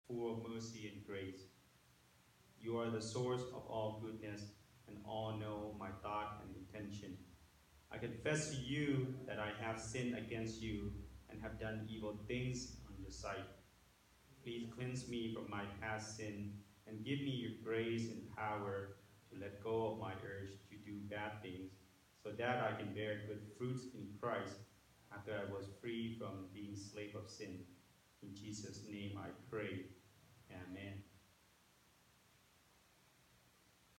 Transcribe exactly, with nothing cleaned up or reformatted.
full of mercy and grace. You are the source of all goodness and all know my thought and intention. I confess to you that I have sinned against you and have done evil things on your sight. Please cleanse me from my past sin and give me your grace and power to let go of my urge to do bad things so that I can bear good fruits in Christ after I was free from being slave of sin. In Jesus' name I pray. Amen.